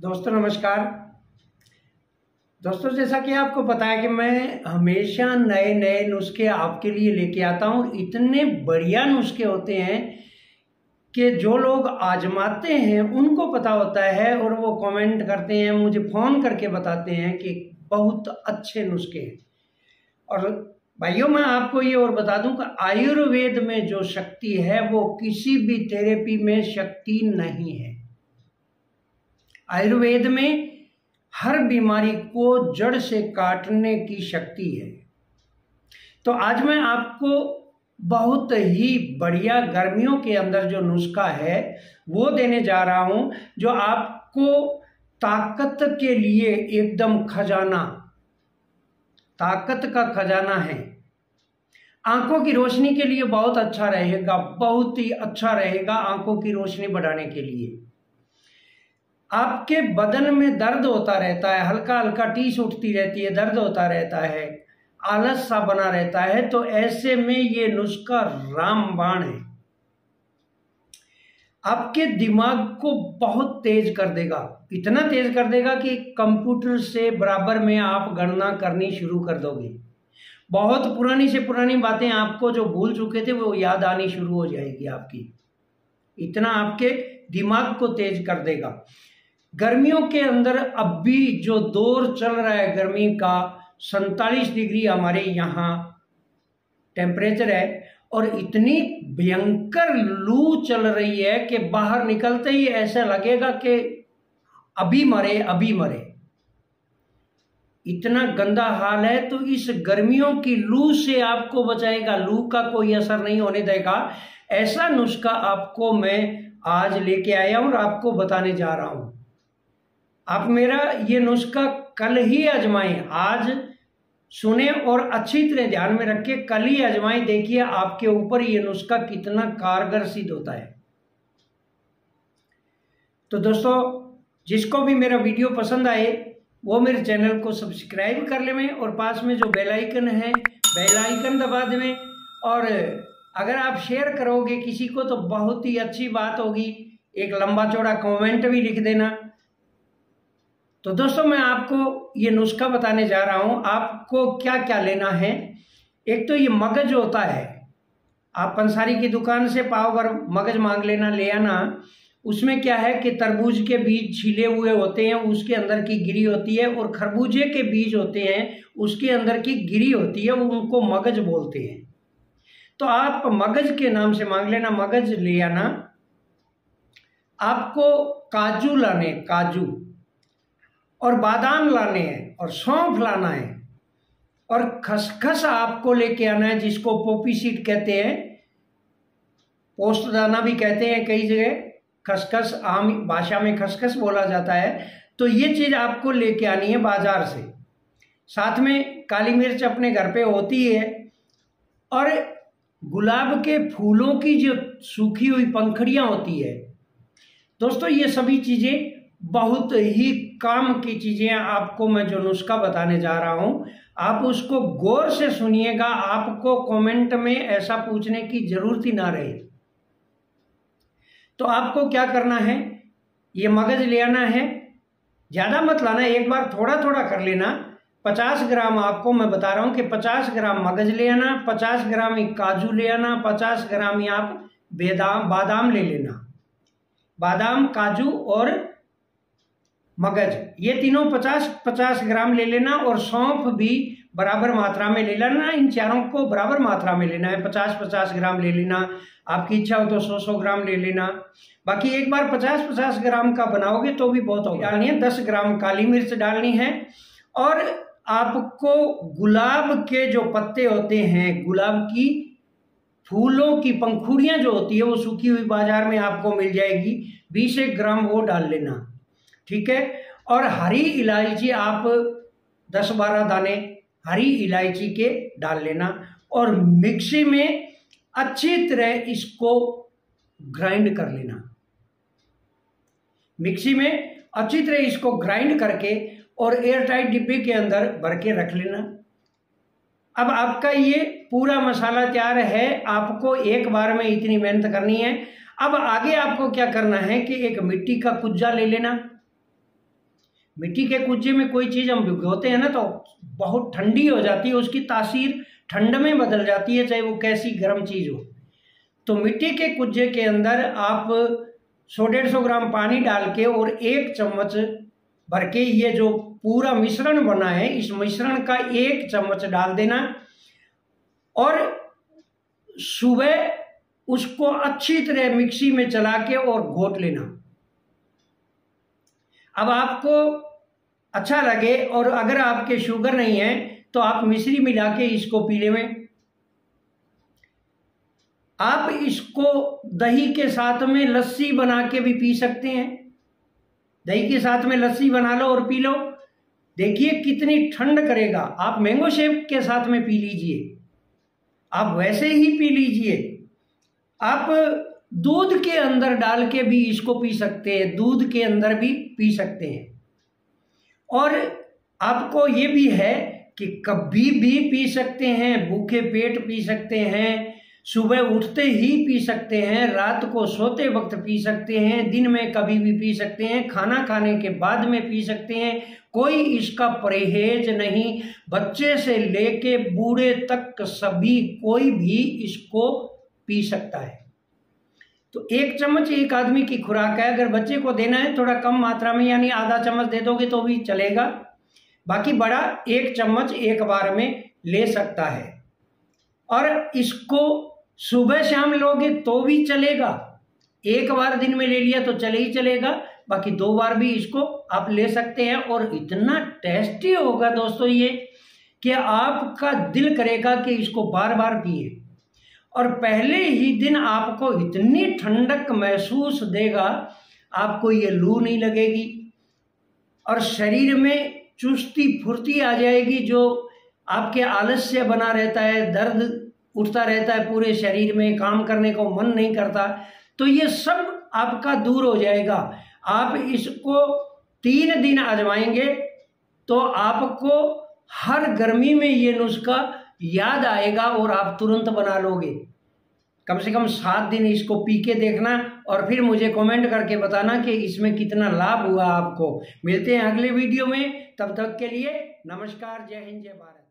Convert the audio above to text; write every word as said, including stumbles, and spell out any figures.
दोस्तों नमस्कार। दोस्तों जैसा कि आपको पता है कि मैं हमेशा नए नए नुस्खे आपके लिए लेके आता हूँ। इतने बढ़िया नुस्खे होते हैं कि जो लोग आजमाते हैं उनको पता होता है और वो कमेंट करते हैं, मुझे फ़ोन करके बताते हैं कि बहुत अच्छे नुस्खे हैं। और भाइयों मैं आपको ये और बता दूं कि आयुर्वेद में जो शक्ति है वो किसी भी थेरेपी में शक्ति नहीं है। आयुर्वेद में हर बीमारी को जड़ से काटने की शक्ति है। तो आज मैं आपको बहुत ही बढ़िया गर्मियों के अंदर जो नुस्खा है वो देने जा रहा हूं, जो आपको ताकत के लिए एकदम खजाना, ताकत का खजाना है। आंखों की रोशनी के लिए बहुत अच्छा रहेगा, बहुत ही अच्छा रहेगा आंखों की रोशनी बढ़ाने के लिए। आपके बदन में दर्द होता रहता है, हल्का हल्का टीस उठती रहती है, दर्द होता रहता है, आलस सा बना रहता है, तो ऐसे में ये नुस्खा रामबाण है। आपके दिमाग को बहुत तेज कर देगा, इतना तेज कर देगा कि कंप्यूटर से बराबर में आप गणना करनी शुरू कर दोगे। बहुत पुरानी से पुरानी बातें आपको जो भूल चुके थे वो याद आनी शुरू हो जाएगी आपकी। इतना आपके दिमाग को तेज कर देगा। गर्मियों के अंदर अब भी जो दौर चल रहा है गर्मी का, सैंतालीस डिग्री हमारे यहाँ टेम्परेचर है और इतनी भयंकर लू चल रही है कि बाहर निकलते ही ऐसा लगेगा कि अभी मरे अभी मरे, इतना गंदा हाल है। तो इस गर्मियों की लू से आपको बचाएगा, लू का कोई असर नहीं होने देगा, ऐसा नुस्खा आपको मैं आज लेके आया हूं और आपको बताने जा रहा हूं। आप मेरा ये नुस्खा कल ही आजमाएं, आज सुने और अच्छी तरह ध्यान में रख के कल ही आजमाएं। देखिए आपके ऊपर ये नुस्खा कितना कारगर सिद्ध होता है। तो दोस्तों जिसको भी मेरा वीडियो पसंद आए वो मेरे चैनल को सब्सक्राइब कर लें और पास में जो बेल आइकन है बेल आइकन दबा दें। और अगर आप शेयर करोगे किसी को तो बहुत ही अच्छी बात होगी, एक लंबा चौड़ा कमेंट भी लिख देना। तो दोस्तों मैं आपको ये नुस्खा बताने जा रहा हूं। आपको क्या क्या लेना है, एक तो ये मगज होता है, आप पंसारी की दुकान से पाव भर मगज मांग लेना, ले आना। उसमें क्या है कि तरबूज के बीज छिले हुए होते हैं, उसके अंदर की गिरी होती है, और खरबूजे के बीज होते हैं उसके अंदर की गिरी होती है, वो उनको मगज बोलते हैं। तो आप मगज के नाम से मांग लेना, मगज ले आना। आपको काजू लाने, काजू और बादाम लाने हैं, और सौंफ लाना है, और खसखस आपको लेके आना है, जिसको पोपी सीड कहते हैं, पोस्तदाना भी कहते हैं कई जगह, खसखस आम भाषा में खसखस बोला जाता है। तो ये चीज आपको लेके आनी है बाजार से। साथ में काली मिर्च अपने घर पे होती है, और गुलाब के फूलों की जो सूखी हुई पंखड़ियां होती है। दोस्तों ये सभी चीजें बहुत ही काम की चीजें, आपको मैं जो नुस्खा बताने जा रहा हूं आप उसको गौर से सुनिएगा, आपको कमेंट में ऐसा पूछने की जरूरत ही ना रहे। तो आपको क्या करना है, ये मगज ले आना है, ज्यादा मत लाना, एक बार थोड़ा थोड़ा कर लेना। पचास ग्राम आपको मैं बता रहा हूं कि पचास ग्राम मगज ले आना, पचास ग्राम ही काजू ले आना, पचास ग्राम ही आप बेदाम बादाम ले लेना। बादाम, काजू और मगज ये तीनों पचास पचास ग्राम ले लेना, और सौंफ भी बराबर मात्रा में ले लेना। इन चारों को बराबर मात्रा में लेना है, पचास पचास ग्राम ले लेना, आपकी इच्छा हो तो सौ सौ ग्राम ले लेना। बाकी एक बार पचास पचास ग्राम का बनाओगे तो भी बहुत होगा। डालनी है दस ग्राम काली मिर्च डालनी है, और आपको गुलाब के जो पत्ते होते हैं, गुलाब की फूलों की पंखुड़ियां जो होती है वो सूखी हुई बाजार में आपको मिल जाएगी, बीस एक ग्राम वो डाल लेना, ठीक है। और हरी इलायची आप दस बारह दाने हरी इलायची के डाल लेना, और मिक्सी में अच्छी तरह इसको ग्राइंड कर लेना। मिक्सी में अच्छी तरह इसको ग्राइंड करके और एयर टाइट डिब्बे के अंदर भर के रख लेना। अब आपका ये पूरा मसाला तैयार है, आपको एक बार में इतनी मेहनत करनी है। अब आगे आपको क्या करना है कि एक मिट्टी का कुज्जा ले लेना, मिट्टी के कुज्जे में कोई चीज़ हम भिगोते हैं ना तो बहुत ठंडी हो जाती है, उसकी तासीर ठंड में बदल जाती है, चाहे वो कैसी गर्म चीज़ हो। तो मिट्टी के कुज्जे के अंदर आप सौ डेढ़ सौ ग्राम पानी डाल के और एक चम्मच भर के ये जो पूरा मिश्रण बना है, इस मिश्रण का एक चम्मच डाल देना और सुबह उसको अच्छी तरह मिक्सी में चला के और घोट लेना। अब आपको अच्छा लगे और अगर आपके शुगर नहीं है तो आप मिश्री मिला के इसको पी लें। आप इसको दही के साथ में लस्सी बना के भी पी सकते हैं। दही के साथ में लस्सी बना लो और पी लो, देखिए कितनी ठंड करेगा। आप मैंगो शेक के साथ में पी लीजिए, आप वैसे ही पी लीजिए। आप दूध के अंदर डाल के भी इसको पी सकते हैं, दूध के अंदर भी पी सकते हैं। और आपको ये भी है कि कभी भी पी सकते हैं, भूखे पेट पी सकते हैं, सुबह उठते ही पी सकते हैं, रात को सोते वक्त पी सकते हैं, दिन में कभी भी पी सकते हैं, खाना खाने के बाद में पी सकते हैं। कोई इसका परहेज नहीं, बच्चे से लेके बूढ़े तक सभी कोई भी इसको पी सकता है। तो एक चम्मच एक आदमी की खुराक है। अगर बच्चे को देना है थोड़ा कम मात्रा में, यानी आधा चम्मच दे दोगे तो भी चलेगा, बाकी बड़ा एक चम्मच एक बार में ले सकता है। और इसको सुबह शाम लोगे तो भी चलेगा, एक बार दिन में ले लिया तो चले ही चलेगा, बाकी दो बार भी इसको आप ले सकते हैं। और इतना टेस्टी होगा दोस्तों ये कि आपका दिल करेगा कि इसको बार बार पिए। और पहले ही दिन आपको इतनी ठंडक महसूस देगा, आपको ये लू नहीं लगेगी और शरीर में चुस्ती फुर्ती आ जाएगी। जो आपके आलस्य बना रहता है, दर्द उठता रहता है पूरे शरीर में, काम करने को मन नहीं करता, तो ये सब आपका दूर हो जाएगा। आप इसको तीन दिन आजमाएंगे तो आपको हर गर्मी में ये नुस्खा याद आएगा और आप तुरंत बना लोगे। कम से कम सात दिन इसको पी के देखना और फिर मुझे कमेंट करके बताना कि इसमें कितना लाभ हुआ आपको। मिलते हैं अगले वीडियो में, तब तक के लिए नमस्कार, जय हिंद, जय भारत।